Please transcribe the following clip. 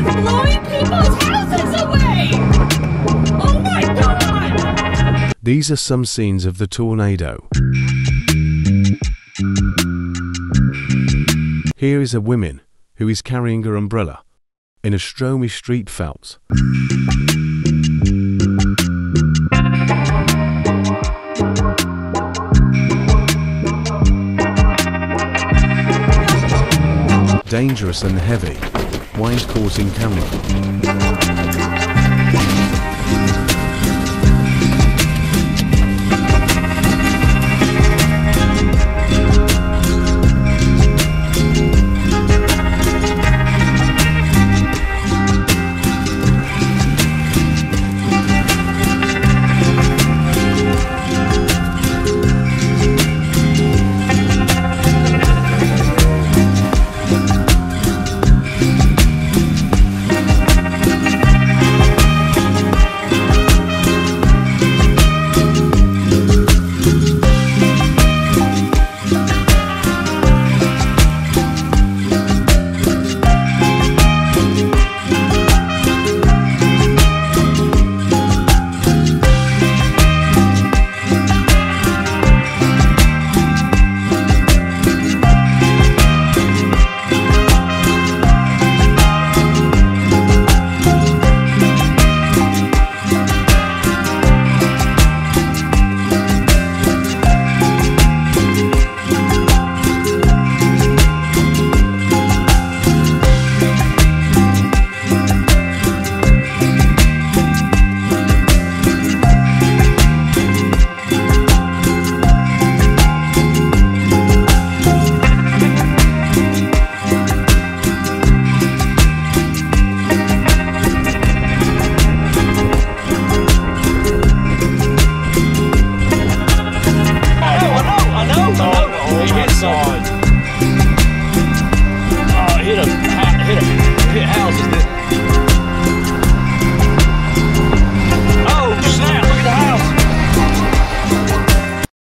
It's blowing people's houses away! Oh my God! These are some scenes of the tornado. Here is a woman who is carrying her umbrella in a stormy street felt. Dangerous and heavy, wind causing camera. Hit houses.